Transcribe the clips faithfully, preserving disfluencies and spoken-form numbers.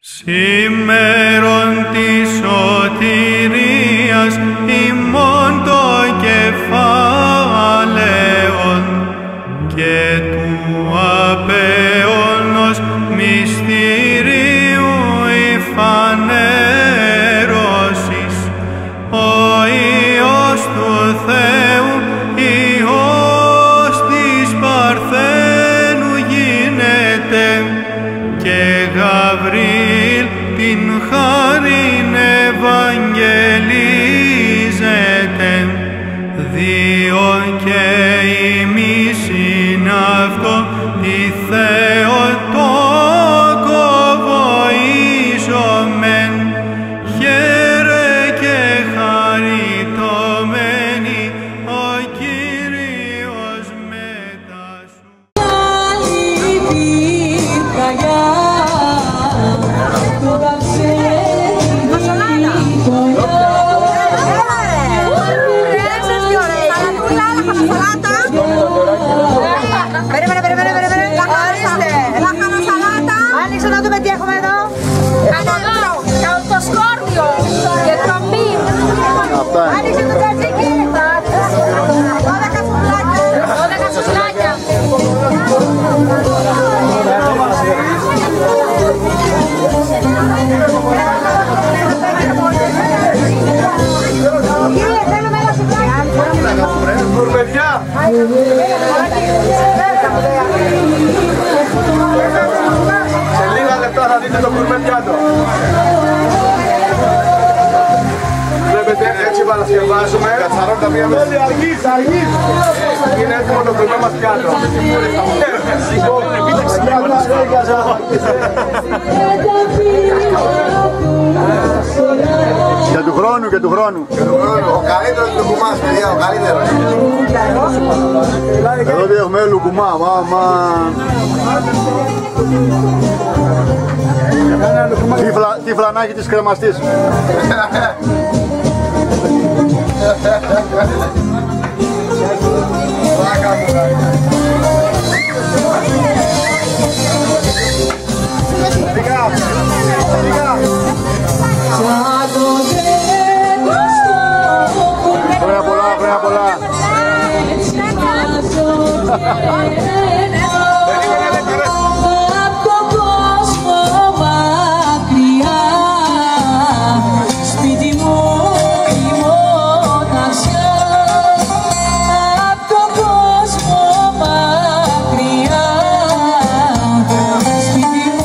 Σήμερον της σωτηρίας ημών το κεφάλαιον και του απέωνος μυστηρίου υφανέρωσης, ο Υιός του Θεού, Υιός της Παρθένου γίνεται, και Γαβρίλ την χάριν ευαγγελίζεται, δύο και ημίσιν αυτό τη Θεοτόκο βοήσομεν, χαίρε και χαριτωμένη ο Κύριος μετά σου. Περίμενε, περίμενε, περίμενε. Ορίστε. Λάχανο σαλάτα. Άνοιξε να δούμε τι έχουμε εδώ. Κανελό, το σκόρδιο και το μη. Άνοιξε το τζατζίκι. δώδεκα σουβλάκια. δώδεκα σουβλάκια. Κύριε, θέλουμε ένα σουβλάκι. Παιδιά! Σε λίγα λεπτά θα δείτε το κουρμέ πιάτο. Βλέπετε, έτσι παρασκευάζουμε. Κατσαρότα μία μέσα. Αργείς, αργείς. Είναι έτοιμο το κουρμέ μας πιάτο. Για του χρόνου, για του χρόνου. Για του χρόνου. Ο καλύτερος λουκουμάς, παιδιά, ο καλύτερος. Εδώ δεν έχουμε λουκουμά, μάμα. Τι φλανάκι της κρεμαστής. Χρόνια πολλά, χρόνια πολλά. Απ' τον κόσμο μακριά, σπίτι μου η μοναξιά. Απ' τον κόσμο μακριά, σπίτι μου.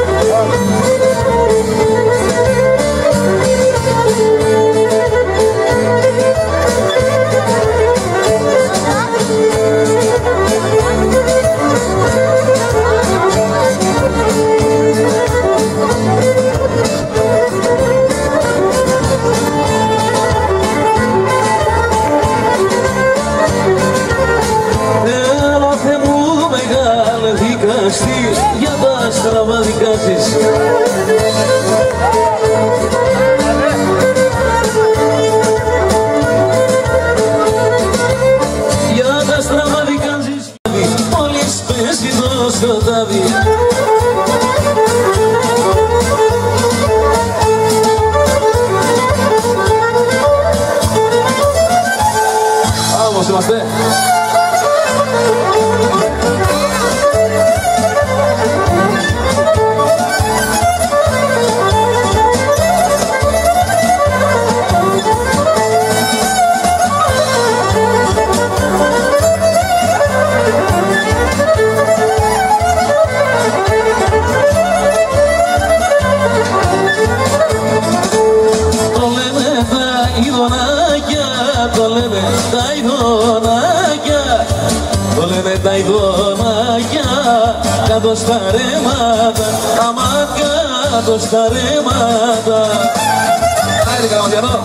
Έλα Θεέ μου μεγάλε δικαστή, για τα στραβά δικάζεις. Για τα στραβά δικάζεις, μόλις πέσει το σκοτάδι. Άμμος είμαστε. Το λέμε τα ειδονάκια, το λέμε τα ειδονάκια, το λέμε τα ειδονάκια, κάτω στα ρέματα, αμάν κάτω στα ρέματα. Άιντε Καλαμαντιανό.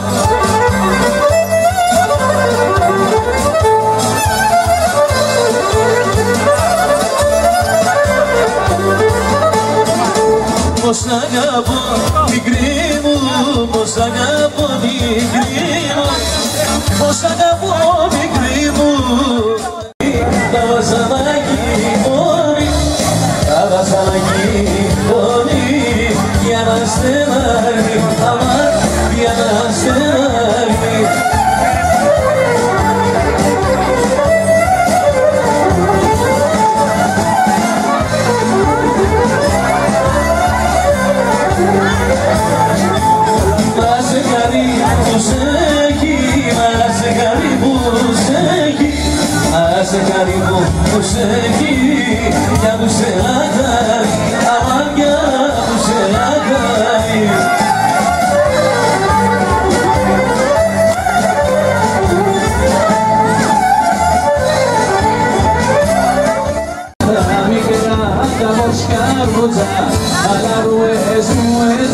Πως αγαπώ μικρή μου, πως αγαπώ μικρή μου, πως αγαπώ μικρή μου. Τα βασανάκι μόνοι, τα βασανάκι μόνοι, για να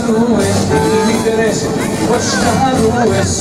ρούες, οι μητερές, όσα ρούες.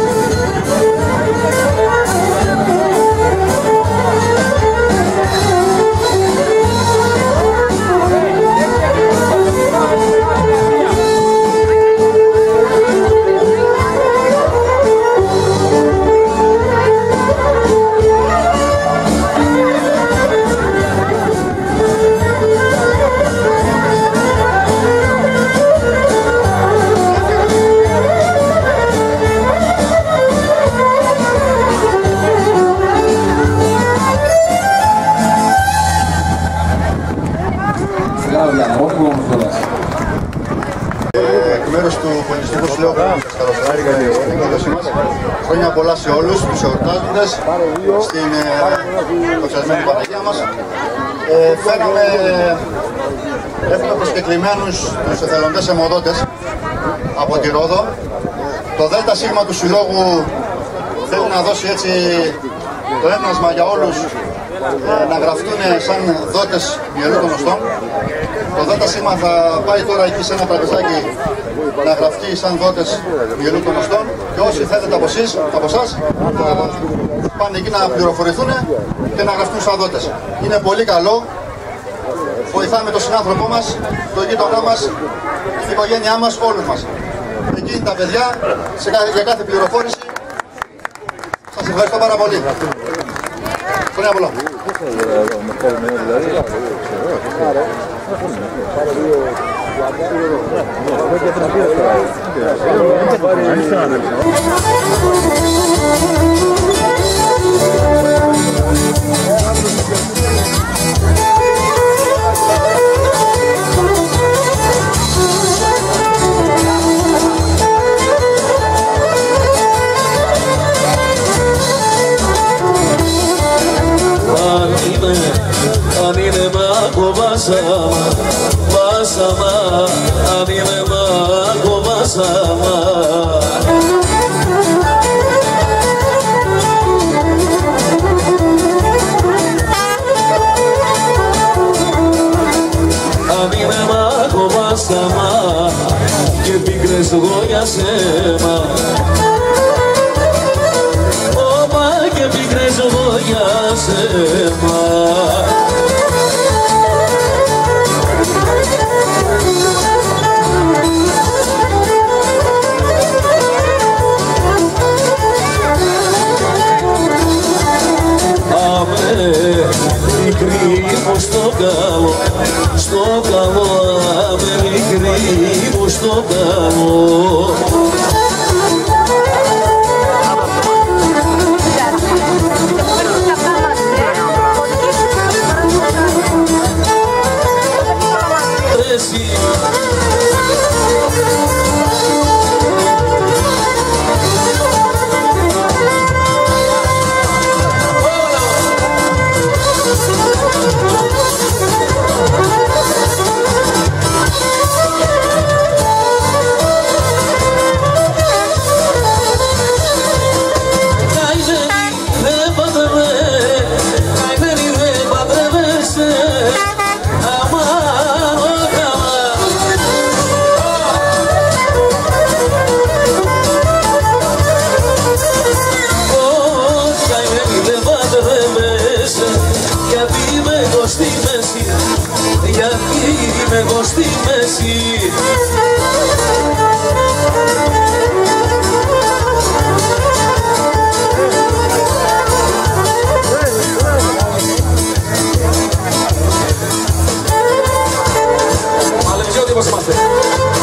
Εκ μέρους του Πολιτιστικού Συλλόγου της Καλοσαράκης, χρόνια πολλά σε όλους τους εορτάζοντες στην εξαρτημένη Παναγία μας. Ε, φέραμε, έχουμε προσκεκλημένους τους εθελοντές αιμοδότες από τη Ρόδο. Το ΔΣ του Συλλόγου θέλει να δώσει έτσι το ένασμα για όλους ε, να γραφτούν σαν δότες Ιερού των Οστών. Το ΔΣ θα πάει τώρα εκεί σε ένα τραπεζάκι να γραφτεί σαν δότες Ιερού των Οστών και όσοι θέλετε από εσείς, από εσάς, πάνε εκεί να πληροφορηθούν και να γραφτούν σαν δότες. Είναι πολύ καλό, βοηθάμε τον συνάνθρωπό μας, τον γείτονά μας, την οικογένειά μας, όλους μας. Εκεί είναι τα παιδιά, σε κάθε, για κάθε πληροφόρηση. Σας ευχαριστώ πάρα πολύ. Χρόνια πολλά. Amine mako basama, basama, amine mako basama. Amine mako basama, και πίκρες εγώ για σέμα. Όπα και πίκρες εγώ για σέμα. Μικρή μου στο καλό, στο καλό, άμε μικρή μου στο καλό. Είμαι εγώ στη μέση. Αλλά δεν ξέρω τι είμαστε.